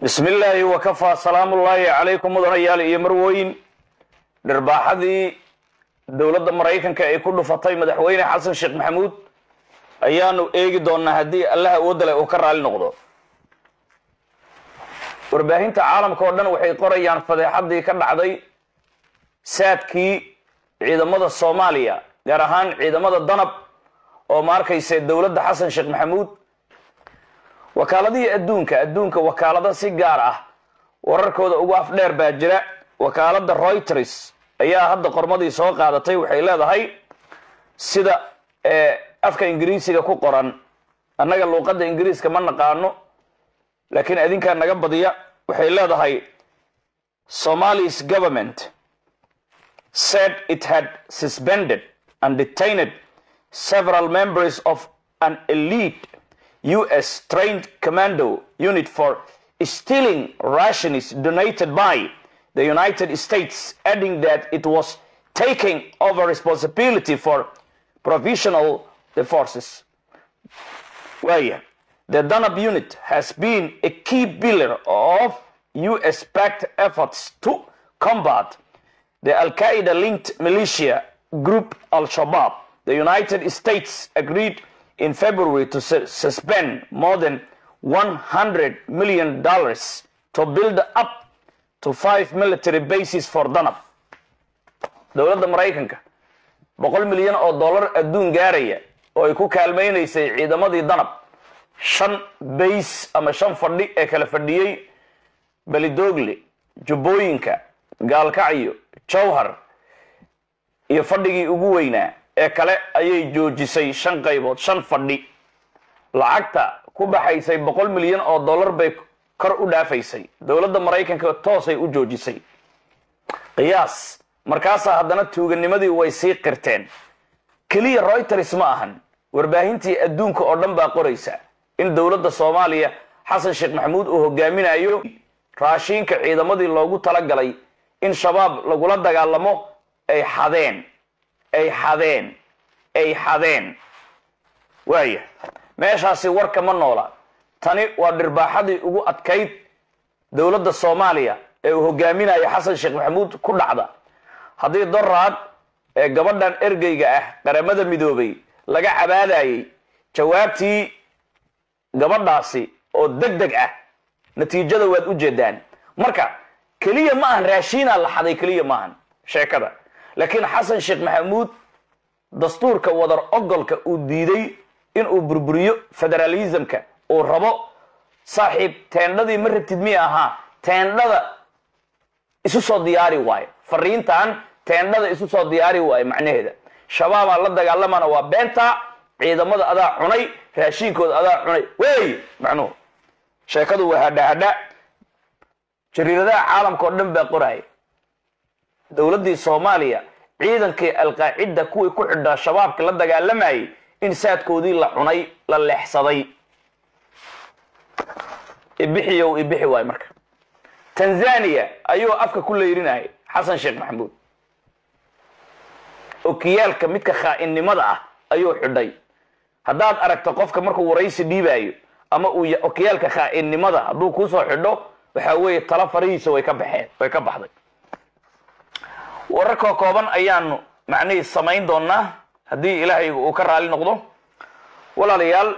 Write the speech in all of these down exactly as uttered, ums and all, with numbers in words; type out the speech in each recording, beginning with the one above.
بسم الله وكفى سلام الله عليكم مدنيال iyo marweyn dharbaaxadii dawladda Mareykanka ay ku dhufatay madaxweyne Xasan Sheekh Maxamuud ayaanu eegi doonaa hadii Allah uu dalay oo ka raali noqdo warbaahinta caalamka oo dhan waxay qorayaan fadeexadii ka dhacday saadkii ciidamada Soomaaliya gaar ahaan ciidamada danab oo markayse dawladda Xasan Sheekh Maxamuud wakaaladii adduunka adduunka wakaalada si gaar ah wararkooda ugu afdheer baa jira wakaalada Reuters ayaa hadda qormadii soo qaadatay waxay leedahay sida ee afka Ingiriisiga ku qoran annaga luqadda Ingiriiska ma naqaano laakiin adinka naga badiya waxay leedahay Somali's government said it had suspended and detained several members of an elite U S trained commando unit for stealing rations donated by the United States, adding that it was taking over responsibility for provisional the forces. Well, yeah, the Danab unit has been a key pillar of U S-backed efforts to combat the Al-Qaeda-linked militia group Al-Shabaab. The United States agreed in February to su suspend more than one hundred million dollars to build up to five military bases for Danab. Dawladda Mareykanka boqol milyan oo dollar adduun gaaraya oo ay ku kaalmeynaysay ciidamadii Danab shan base ama shan fadhi ee kala fadhiyay Balidogle, Jubbooyinka, Gaalkacyo, Jowhar iyo fadhigii ugu weynaa ee kale ayay joojisay shan qaybood shan fadhi lacagta ku baxaysay boqol milyan oo dollar bay kor u dhaafaysay dawladda Mareykanka toosay u joojisay qiyaas markaas haddana tuuganimadii way sii qirteen kaliya Reuters ma ahan warbaahintii adduunka oo dhan baa qoraysa in dawladda Soomaaliya Xasan Sheekh Maxamuud uu hogaaminayo raashinka ciidamadii loogu talagalay in shabaab lagula dagaalamo ay xadeen ay xadeen ay xadeen waaya meeshaasi warka ma noola tani waa dhirbaaxadii ugu adkayd dawladda Soomaaliya ee uu hogaaminayo Xasan Sheekh Maxamuud ku dhacda hadii daraad ee gabadhan ergeyga ah qaramada midoobay laga cabaadayay jawaabtii gabadhaasi oo degdeg ah natiijada waad u jeedaan marka kaliya ma aan raashin la xaday kaliya ma aan sheekada laakiin Xasan Sheekh Maxamuud dastuurka wadar ogolka uu diiday in uu burburiyo federalismka oo rabo saaxiib teendadii ma rabtid mi aha teendada isu soo diyaari waay fariintan teendada isu soo diyaari waay macnaheeda shabaab la dagaalamana waa beenta ciidamada adaa cunay raashinkooda adaa cunay way macnuhu sheekadu waa hadha hadha jariiradaha caalamka oo dhan baa qoray dawladda Soomaaliya ciidankii Al-Qaacida kuwii ku xidhaa shabaabka la dagaalamay in saadkoodii la cunay la leexsaday ibixiyo ibixi way marka Tanzania ayuu afka ku leerinay Xasan Sheekh Maxamuud okiyalka midka khaa'inimada ah ayuu xidhay hadaad aragto qofka markuu waraysi dhiibayo ama uu okiyalka khaa'inimada haduu ku soo xidho waxa weeye tala fariiso way ka baxeen way ka baxday wararka kooban ayaanu macnii samayn doonaa hadii Ilaahay uu ka raali noqdo walaalayaal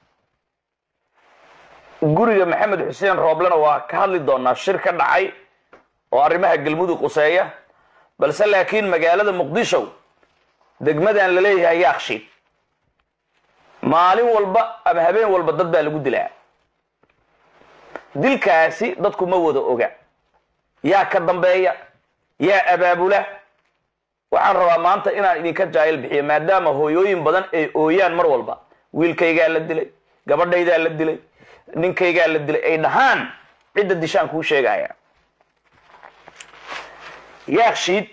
guriga Maxamed Xuseen Rooblana waa ka hadli doonaa shir ka dhacay oo arrimaha galmudug quseeya balse laakiin magaalada Muqdisho degmadan la leeyahay Yaaqshiid maalin walba ama habeen walba dad baa lagu dilaa dilkaasi dadku ma wada oga yaa ka dambeeya yaa abaabula waxaan rabaa maanta inaan idinka jaayil bixiyo maadaama hooyooyin badan ay ooyaan mar walba wiilkayga la dilay gabadhayda la dilay ninkayga la dilay ay dhahaan cid dishaan ku sheegaya Yaaqshiid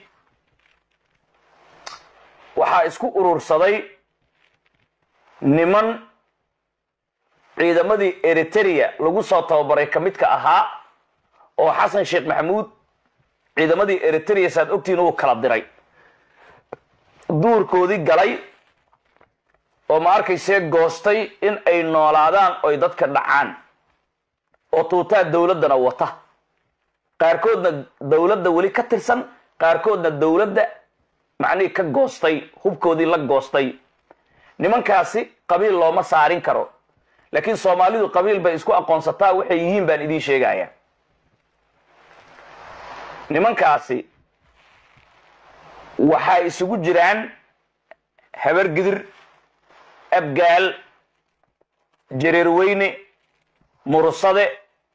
waxa isku urursaday niman ciidamadii Eritrea lagu soo tababaray kamidka ahaa oo Xasan Sheekh Maxamuud ciidamadii Eritrea saad ogtiin uu kala diray duurkoodii galay oo ma arkaysay goostay in ay noolaadaan oo dadka dhacaan oo tuutaa dawladana wata qaarkoodna dawladda wali ka tirsan qaarkoodna dawladda macni ka goostay hubkoodii la goostay nimankaasi qabiil looma saarin karo laakiin Soomaalidu qabiil bay isku aqoonsataa waxay yihiin baan idin sheegaya nimankaasi waxa isugu jiraan habar gidir abgaal jareer weyne mursade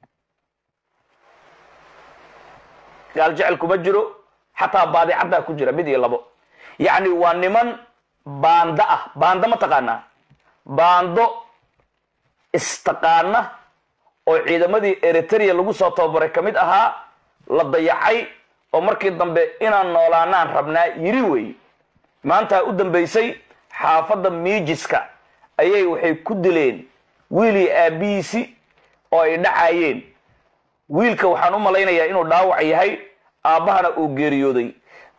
قال جعل كبجرو حتى بعد عدا كجرا بدي لبو يعني وانمن باندا باندا ما تقانا باندو استقانا oo ciidamadii Eritrea lagu soo tababaray kamid ahaa la dayacay oo markii dambe inaan noolaanaan rabnaa yiri way maanta u dambeysay xaafada miijiska ayay waxay ku dileen wiili aabisi oo ay dhacayeen wiilka waxaan u malaynayaa inuu dhaawac yahay aabahana uu geeriyooday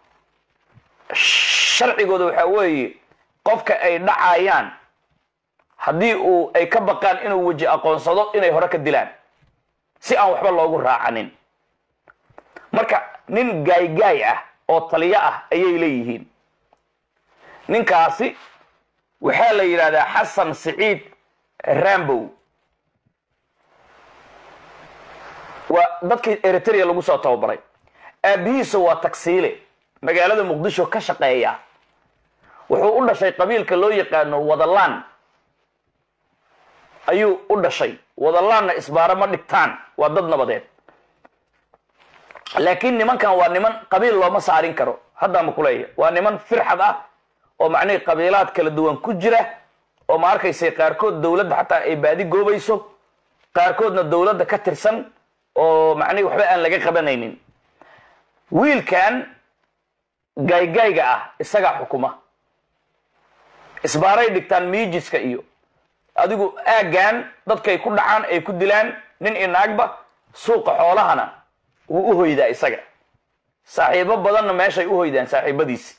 sharcigooda waxa weeye qofka ay dhacayaan hadii uu ay ka baqaan inuu waji aqoonsado inay hore ka dilaan si aan waxba loogu raacanin marka nin gaay-gaay ah oo taliya ah ayay leeyihiin ninkaasi waxa la yiraahdaa Xasan Saciid Rambo wa dadkii Eritrea lagu soo tababaray aabihiisa waa taksiile magaalada Muqdisho ka shaqeeya wuxuu u dhashay qabiilka loo yaqaano Wadalaan ayuu u dhashay Wadalaanna isbaara ma dhigtaan waa dad nabadeed laakiin nimankan waa niman qabiil looma saarin karo hadda ma kuleeya waa niman firxad ah oo macnii qabiilaad kala duwan ku jira oo ma arkaysay qaarkood dawladda xataa ay baadi goobayso qaarkoodna dawladda ka tirsan oo macnii waxba aan laga qabanaynin wiilkan gaay-gaayga ah isaga xukuma isbaaray dhigtaan miijiska iyo adigu aagan dadkay ku dhacaan ay ku dilaan nin inaagba suuqa xoolahana uu u hoydaa isaga saaxiibo badanna meeshay u hoydaan saaxiibadiisi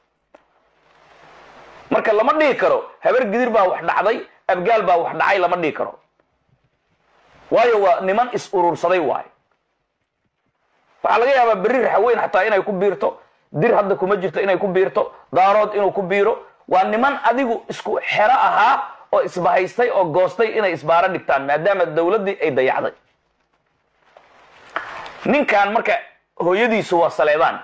marka lama dhigi karo habar gidir baa wax dhacday abgaal baa wax dhacay lama dhigi karo waayo waa niman is urursaday waay waxa laga yaabaa bari raxweyn xataa inay ku biirto dir hadda kuma jirto inay ku biirto daarood inuu ku biiro waa niman adigu isku xero ahaa oo isbahaystay oo goostay inay isbaara dhigtaan maadaama dawladii ay dayacday ninkan marka hooyadiisu waa Saleebaan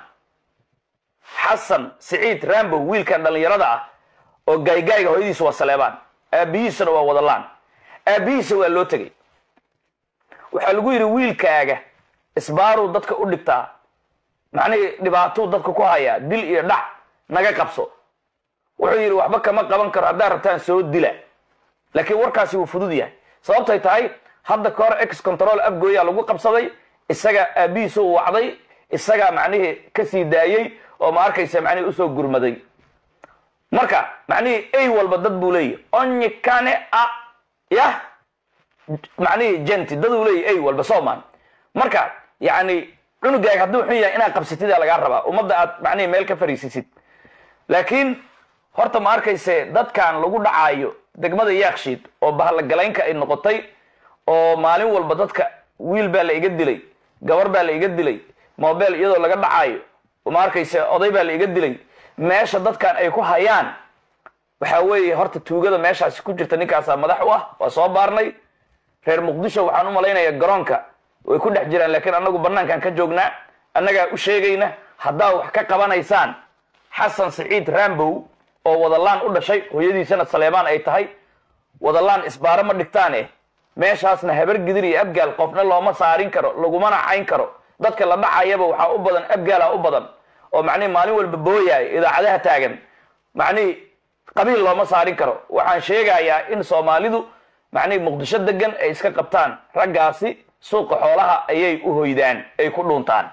Xasan Saciid Rambo wiilkan dhalinyarada ah oo gaay-gaayga hooyadiisu waa Saleebaan aabihiisuna waa Wadalaan aabihiisa waa loo tagay waxa lagu yiri wiilkaaga isbaaru dadka u dhigtaa macnii dhibaato dadka ku haya dil iyo dhac naga qabso wuxuu yiri waxba kama qaban karo hadaa rabtaan soo dila laakiin warkaasi uu fudud yahay sababtay tahay hadda koor ex control afgooya lagu qabsaday isaga aabihiisu uu wacday isaga macnii ka sii daayay oo ma arkaysa macnii u soo gurmaday marka macnii ay walba dad buu leeyahay onni kane a ya macnii janti dad uu leeyahay ay walba Soomaan marka yaani cunugaaga haduu xun yahay inaad qabsatid laga rabaa umada aad macnii meel ka fariisisid laakiin horta ma arkayse dadkan lagu dhacayo degmada Yaaqshiid oo bahal galaynka ay noqotay oo maalin walba dadka wiil baa la iga dilay gabar baa la iga dilay mobile iyadoo laga dhacayo ma arkayse oday baa la iga dilay meesha dadkan ay ku hayaan waxa weeye horta tuugada meeshaas ku jirta ninkaas madax u ah waa soo baarnay reer Muqdisho waxaan u malaynayaa garoonka way ku dhex jiraan laakiin anagu banaankan ka joognaa anaga u sheegayna hadaa wax ka qabanaysaan Xasan Saciid Rambo oo Wadalaan u dhashay hooyadiisana Saleebaan ay tahay Wadalaan isbaara ma dhigtaan eh meeshaasna habar gidir iyo abgaal qofna looma saarin karo laguma cayn karo dadka la dhacayaba waxa u badan abgaala u badan oo macnii maalin walba booyay idaacadaha taagan macnii qabiil looma saarin karo waxaan sheegayaa in Soomaalidu macnii Muqdisho degan ay iska qabtaan raggaasi suuqa xoolaha ayay u hoydaan ay ku dhuuntaan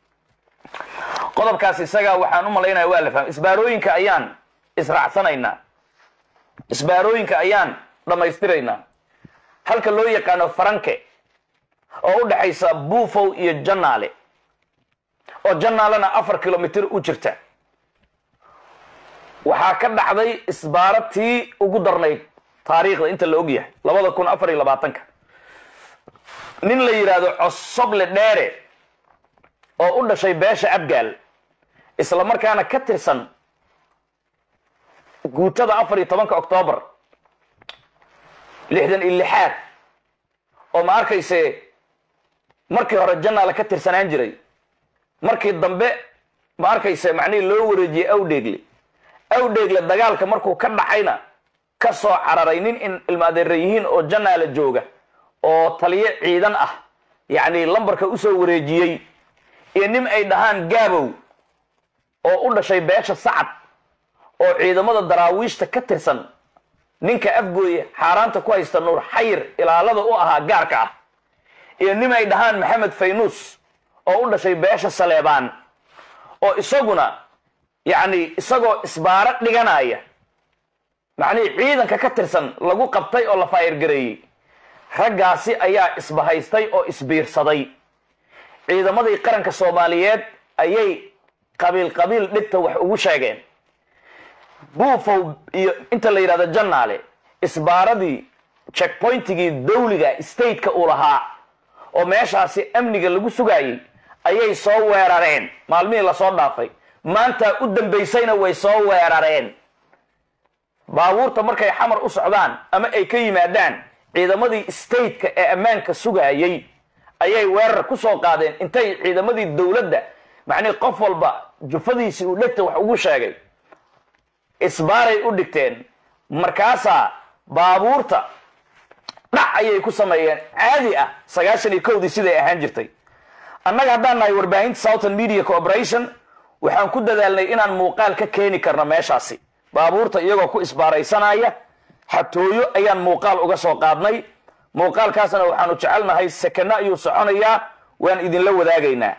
qodobkaas isaga waxaan u malaynayaa waa la fahmay isbaarooyinka ayaan israacsanayna isbaarooyinka ayaan dhamaystirayna halka loo yaqaano Faranke oo u dhaxaysa Buufow iyo Janaale oo Janaalena afar kilomitir u jirta waxa ka dhacday isbaaratii ugu darnayd taariikhda inta la og yahay laba kun afar iyo labaatan nin la yiraahdo Cosoble Dheere oo u dhashay beesha Abgaal isla markaana ka tirsan guutada afar iyo tobanka Oktoobar lixdan iyo lixaad oo ma arkayse markii hore jannaala ka tirsanaan jiray markii dambe ma arkayse macnii loo wareejiyay Awdheegle Awdheegle dagaalka markuu ka dhacayna ka soo cararay nin in ilmaadeerayihiin oo jannaala jooga oo taliye ciidan ah yaani lambarka u soo wareejiyay iyo nin ay dhahaan Gaabow oo u dhashay beesha Sacad oo ciidamada daraawiishta ka tirsan ninka afgooye xaaraanta ku haysta Nuur Xayir ilaalada u ahaa gaarka ah iyo nin ay dhahaan Maxamed Faynuus oo u dhashay beesha Saleebaan oo isaguna yaani isagoo isbaara dhiganaya macnii ciidanka ka tirsan lagu qabtay oo la faayir gareeyay raggaasi ayaa isbahaystay oo isbiirsaday ciidamadii qaranka Soomaaliyeed ayay qabiil qabiil dhigta wax ugu sheegeen buufow iyo inta la yiraahdo jannaale isbaaradii checkpointigii dawliga state-ka uu lahaa oo meeshaasi amniga lagu sugayay ayay soo weerareen maalmihii la soo dhaafay maanta u dambeysayna way soo weerareen baabuurta markay xamar u socdaan ama ay ka yimaadaan ciidamadii state-ka ee ammaanka sugayay ayay weerar ku soo qaadeen intay ciidamadii dawladda macnii qof walba jufadiisi uu dhigta wax ugu sheegay isbaaray u dhigteen markaasa baabuurta dhac ayay ku sameeyeen caadi ah sagaashan iyo kow siday ahaan jirtay annaga haddaan nahay warbaahinta Southern Media Corporation waxaan ku dadaalnay inaan muuqaal ka keeni karno meeshaasi baabuurta iyagoo ku isbaaraysanaya xatooyo ayaan muuqaal uga soo qaadnay muuqaalkaasna waxaanu jecelnahay sakana ayuu soconayaa waan idin la wadaagaynaa